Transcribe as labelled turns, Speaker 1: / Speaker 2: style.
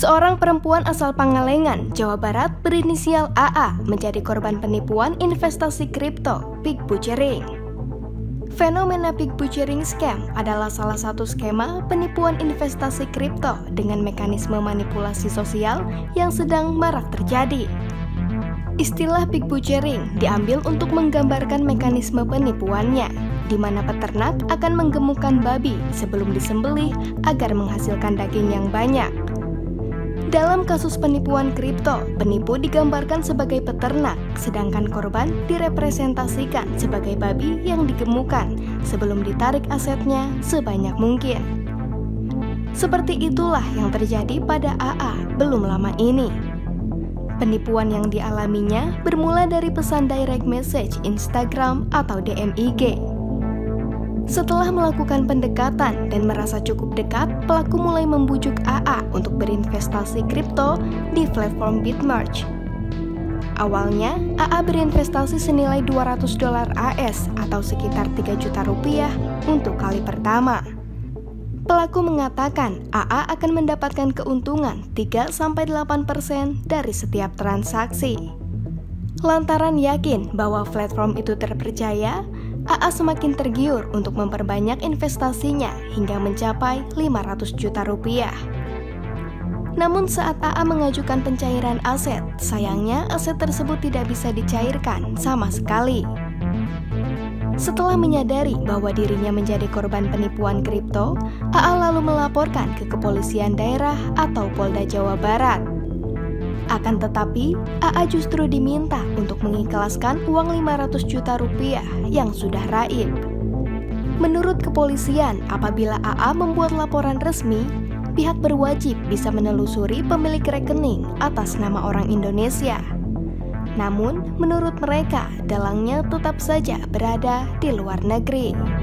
Speaker 1: Seorang perempuan asal Pangalengan, Jawa Barat berinisial AA menjadi korban penipuan investasi kripto Pig Butchering. Fenomena Pig Butchering Scam adalah salah satu skema penipuan investasi kripto dengan mekanisme manipulasi sosial yang sedang marak terjadi. Istilah Pig Butchering diambil untuk menggambarkan mekanisme penipuannya, di mana peternak akan menggemukkan babi sebelum disembelih agar menghasilkan daging yang banyak. Dalam kasus penipuan kripto, penipu digambarkan sebagai peternak, sedangkan korban direpresentasikan sebagai babi yang digemukkan sebelum ditarik asetnya sebanyak mungkin. Seperti itulah yang terjadi pada AA belum lama ini. Penipuan yang dialaminya bermula dari pesan direct message Instagram atau DM IG. Setelah melakukan pendekatan dan merasa cukup dekat, pelaku mulai membujuk AA untuk berinvestasi kripto di platform Bitmerge. Awalnya, AA berinvestasi senilai $200 AS atau sekitar 3 juta rupiah untuk kali pertama. Pelaku mengatakan AA akan mendapatkan keuntungan 3-8% dari setiap transaksi. Lantaran yakin bahwa platform itu terpercaya, AA semakin tergiur untuk memperbanyak investasinya hingga mencapai 500 juta rupiah. Namun saat AA mengajukan pencairan aset, sayangnya aset tersebut tidak bisa dicairkan sama sekali. Setelah menyadari bahwa dirinya menjadi korban penipuan kripto, AA lalu melaporkan ke kepolisian daerah atau Polda Jawa Barat. Akan tetapi, AA justru diminta untuk mengikhlaskan uang 500 juta rupiah yang sudah raib. Menurut kepolisian, apabila AA membuat laporan resmi, pihak berwajib bisa menelusuri pemilik rekening atas nama orang Indonesia. Namun, menurut mereka, dalangnya tetap saja berada di luar negeri.